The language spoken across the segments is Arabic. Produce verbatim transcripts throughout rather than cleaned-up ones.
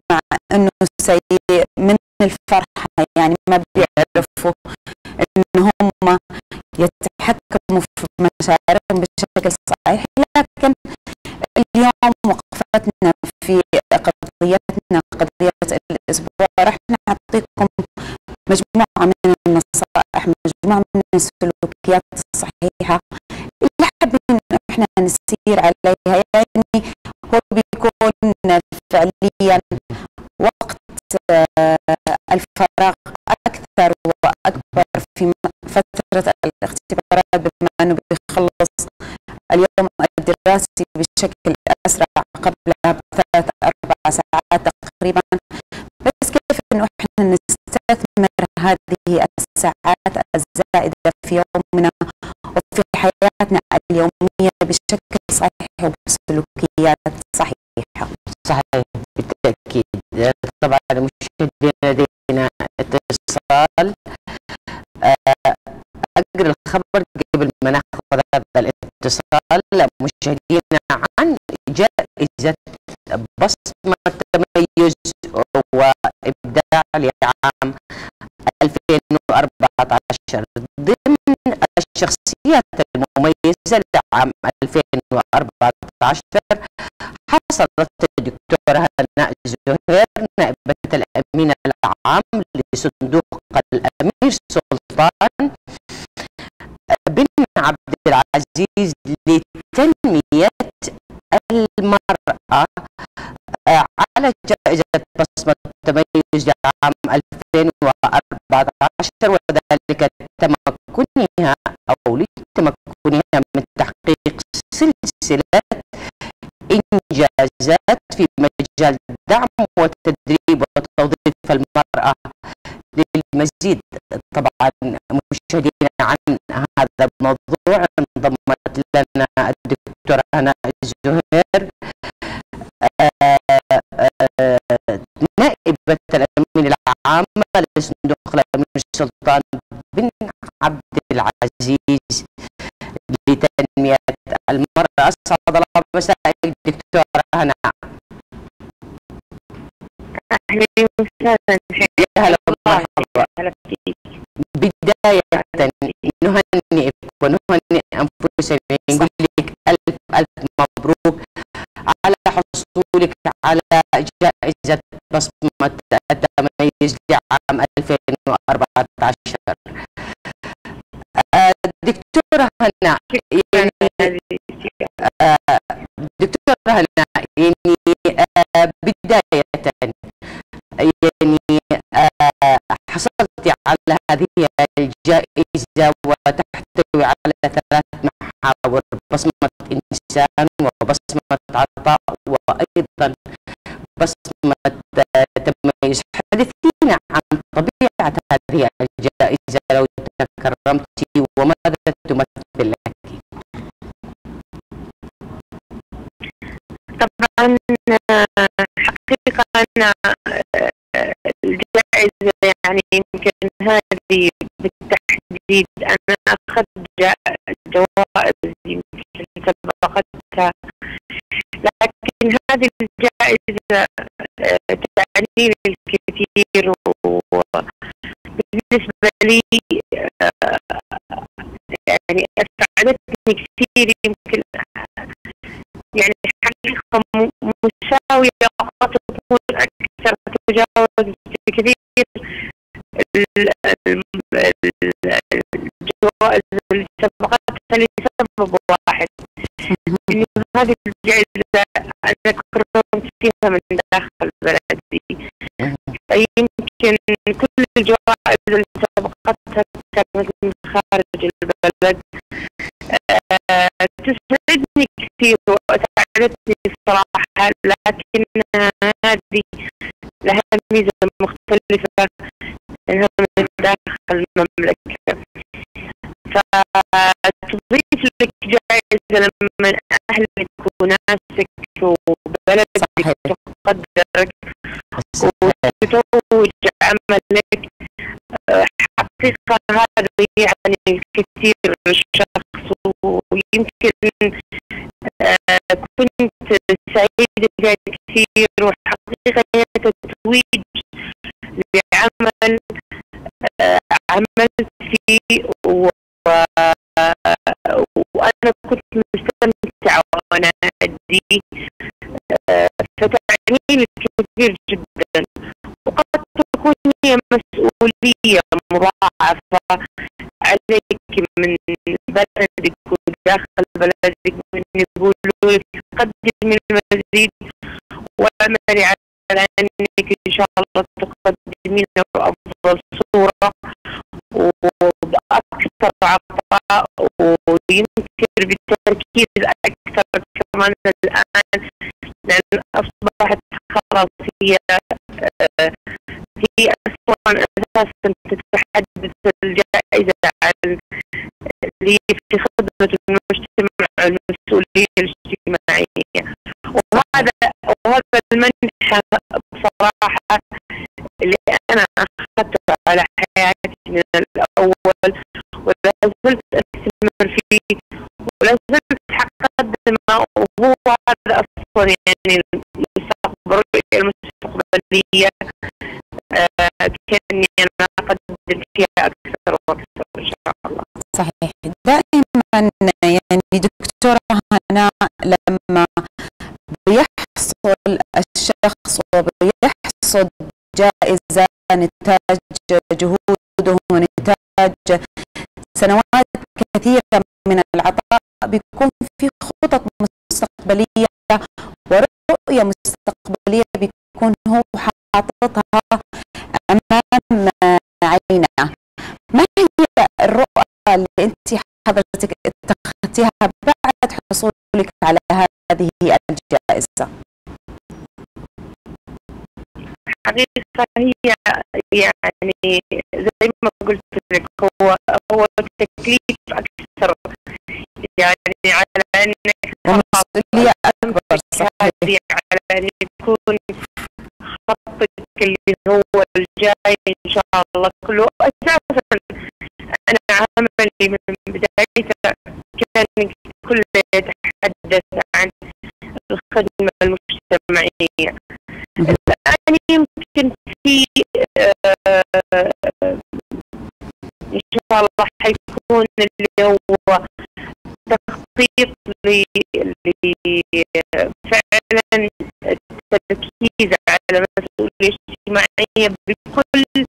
إنه سيء من الفرحة، يعني ما بيعرفوا إن هم يتحكموا في مشاعرهم بشكل صحيح. لكن اليوم وقفتنا في قضيتنا قضية الأسبوع رح نعطيكم مجموعة من النصائح، مجموعة من السلوكيات الصحيحة اللي حابين احنا نسير عليها. يعني هو بيكون فعليا وقت الفراغ أكثر وأكبر في فترة الاختبارات، بما أنه بيخلص اليوم الدراسي بشكل أسرع قبلها بثلاث أربع ساعات تقريبا. بس كيف إنه إحنا نستثمر هذه الساعات الزائدة في يومنا وفي حياتنا اليومية بشكل صحيح وبسلوكيات صحيحة. صحيح بالتأكيد. طبعا مشاهدينا لدينا اتصال، أقرأ الخبر قبل ما ناخذ هذا الاتصال. مشاهدينا عن جائزة بصمة تميز وإبداع لعام ألفين وأربعة عشر ضمن الشخصيات المميزة لعام ألفين وأربعة عشر. حصلت الدكتورة هناء زهير نائبة الأمين العام لصندوق الأمير سلطان بن عبد العزيز لتنمية المرأة على جائزة بصمة التميز لعام ألفين وأربعة عشر، وذلك لتمكنها أو لتمكنها من تحقيق سلسلة إنجازات في مجال دعم وتدريب وتوظيف المرأة. للمزيد طبعا مشاهدينا عن هذا الموضوع انضمت لنا الدكتورة هناء زهير نائبة الأمين العام لصندوق الأمير سلطان بن عبد العزيز لتنمية المرأة. أسعد الله مساءك دكتورة هناء. أهلا وسهلا. يا هلا ومرحبا. بداية نهنئك ونهنئ أنفسنا، نقول لك ألف ألف مبروك على حصولك على جائزة بصمة التميز لعام ألفين وأربعة عشر. دكتورة هناء، يعني دكتورة هناء يعني بداية يعني حصلت على هذه الجائزة وتحتوي على ثلاث محاور: بصمة إنسان وبصمة عطاء وأيضا بصمة تميز. حدثينا عن طبيعة هذه الجائزة لو تكرمتي وماذا تمثل لك. طبعا حقيقة أن الجائزة يعني يمكن هذه بالتحديد أنا أخذت جوائز يمكن سبقتها، لكن هذه الجائزة تعني لي الكثير وبالنسبة لي يعني أسعدتني كثير. يمكن يعني حقيقة مساوية وقد تكون أكثر تجاوز بكثير الجوائز اللي سبقتها لسبب واحد، إنه هذه الجائزة أنا كرمت فيها من داخل بلدي، فيمكن كل الجوائز اللي سبقتها كانت من خارج البلد. أه تسعدني كثير وأسعدتني الصراحة، لكن هذه لها ميزة مختلفة لأنها من داخل المملكة، فتضيف لك جائزة لما أهلك وناسك وبلدك تقدرك وتتوج عملك. حقيقة هذا يعني الكثير للشخص، ويمكن كنت سعيدة فيها كثير، وحقيقة هي تتويج لعمل عملت فيه و... وأنا كنت مستمتعة وأنا أدي، فتعني لي كثير جدا. وقد تكون هي مسؤولية مضاعفة عليك من بلدك وداخل بلدك، من يقولوا لك قدمي المزيد واعملي على أنك إن شاء الله تقدمين بأفضل صورة وبأكثر عطاء، ويمكن بالتركيز أكثر كمان الآن، لأن أصبحت خلاص هي هي أصلا أساسا تتحدث الجائزة عن اللي في خدمة المجتمع، المسؤولية الاجتماعية. وهذا وهذا المنحة بصراحة اللي أنا أخذته على حياتي من الأول، ولا زلت أستمر فيه، ولا زلت أقدمه. وهو هذا أصلا يعني المستقبل، الرؤية المستقبلية آه كأني أنا أقدم فيها أكثر وأكثر إن شاء الله. صحيح. دائما يعني دكتورة هناء لما بيحصل الشخص وبيحصد جائزة نتاج جهوده ونتاج سنوات كثيرة من العطاء، بيكون في خطط مستقبلية ورؤية مستقبلية بيكون هو حاططها أمام عينه. ما هي الرؤى اللي أنت حضرتك اتخذتيها بعد حصولك على هذه الجائزة؟ حقيقة هي يعني زي ما قلت لك، هو هو تكليف أكثر، يعني على أنك مسؤولية أكبر. صحيح. على أن يكون خطك اللي هو الجاي إن شاء الله كله. أساسا أنا عملي من بدايته كان كله يتحدث عن الخدمة المجتمعية. الآن يمكن في آه إن شاء الله حيكون اللي هو تخطيط لفعلا التركيز على المسؤولية الاجتماعية بكل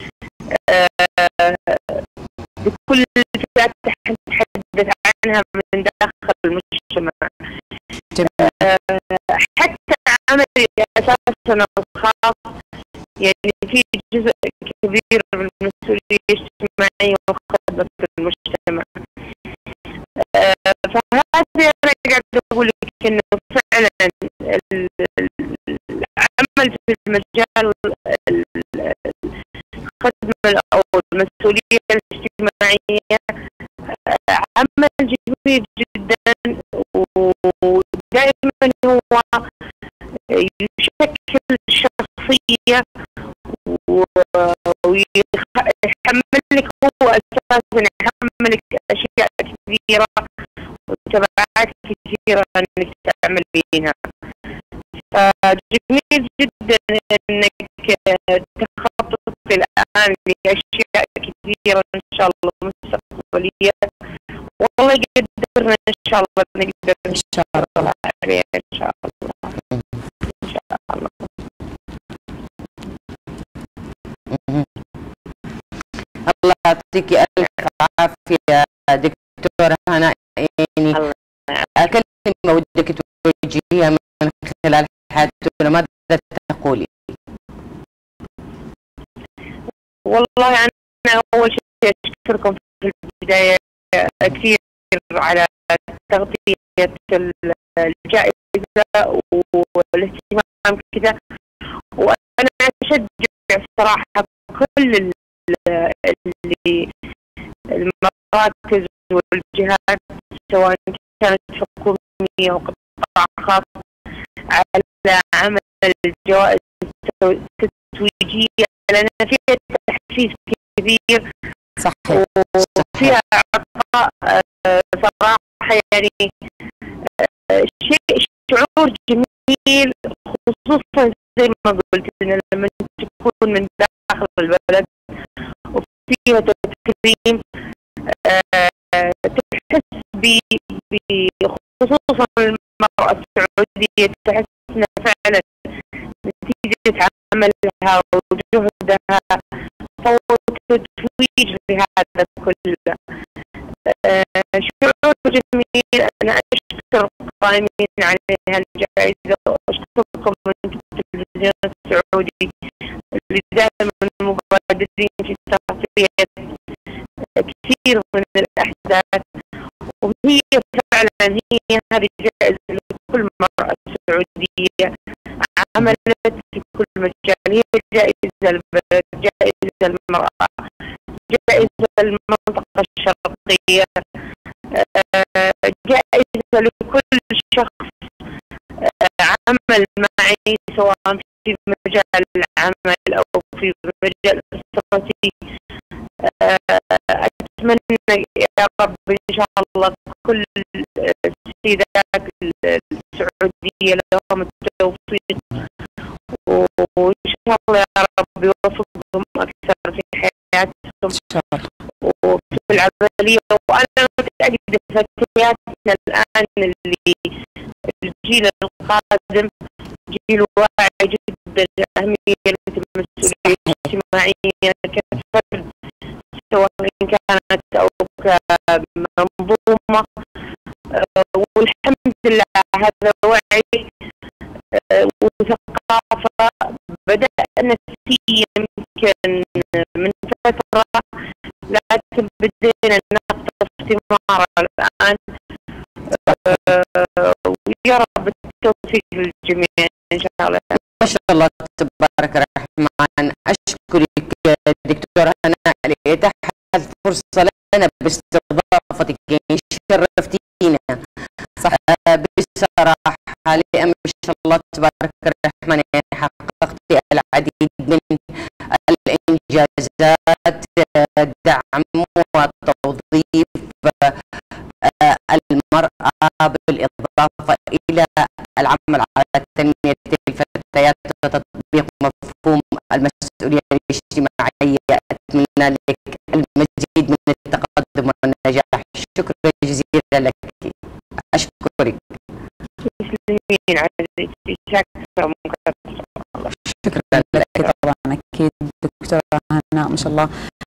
آه بكل الفئات نتحدث عنها من داخل المجتمع. آه حتى عملي أساسا الخاص يعني في جزء كبير من المسؤولية الاجتماعية وخدمة المجتمع. آه فهذا أنا قاعد أقول لك إنه فعلا العمل في المجال الخدمة أو المسؤولية الاجتماعية عمل جميل جدا، ودائما هو يشكل شخصية ويحملك، هو أساسا يحملك أشياء كثيرة وتبعات كثيرة أنك تعمل بيها. فجميل جدا أنك تخطط الآن لأشياء كثيرة إن شاء الله مستقبلية، والله يقدرنا إن شاء الله نقدر إن شاء الله عليها إن شاء الله إن شاء الله. الله يعطيك ألف عافية دكتورة هناء. يعني كلمة ودك توجهيها من خلال حياتنا، ماذا تقولي؟ والله أنا أول شيء أشكركم في البداية كثير على تغطية الجائزة والاهتمام كذا، وأنا أشجع صراحة كل اللي المراكز والجهات سواء كانت حكومية أو قطاع خاص على عمل الجوائز التتويجية، لأن فيها تحفيز كبير. صحيح. وفيها عطاء صراحة يعني شيء شعور جميل، خصوصا زي ما قلت إن لما تكون من داخل البلد وفيها تكريم آه تحس بخصوصا المرأة السعودية، تحس إن فعلا نتيجة عملها وجهدها فهو تتويج بهذا كله. آه شعور جميل. أنا أشكر القائمين عليها الجائزة وأشكركم من التلفزيون السعودي اللي دائما مبادرين في تغطية كثير من الأحداث، وهي فعلا هي هذه جائزة لكل مرأة سعودية عملت في كل مجال. هي جائزة البلد، جائزة المرأة، جائزة المنطقة الشرقية، جائزة لكل شخص عمل معي سواء في مجال العمل أو في مجال أسرتي. أتمنى يا رب إن شاء الله كل السيدات السعودية لهم التوفيق، وإن شاء الله يا رب يوفقهم أكثر في حياتهم وفي العملية. وأنا متأكدة فتياتنا الآن اللي الجيل القادم جيل واعي جدا لأهمية المسؤولية الاجتماعية كفرد سواء كانت أو كمنظومة. والحمد لله هذا وعي وثقافة بدأنا فيه يمكن من فترة، لكن بدينا نقطف ثمار الآن. ويا رب التوفيق للجميع إن شاء الله. ما شاء الله تبارك الرحمن. أشكرك دكتورة هناء لإتاحة فرصة لنا باستضافتك، شرفتينا صح بصراحة، لأن ما شاء الله تبارك الرحمن حققتي العديد من الإنجازات، الدعم والتوظيف المرأة بالإضافة إلى العمل على تنمية الفتيات وتطبيق مفهوم المسؤولية الاجتماعية. أتمنى لك المزيد من التقدم والنجاح. شكرا جزيلا لك. أشكرك. تسلمين عزيزتي، شكرا شكرا لك طبعا. أكيد دكتورة هناء ما شاء الله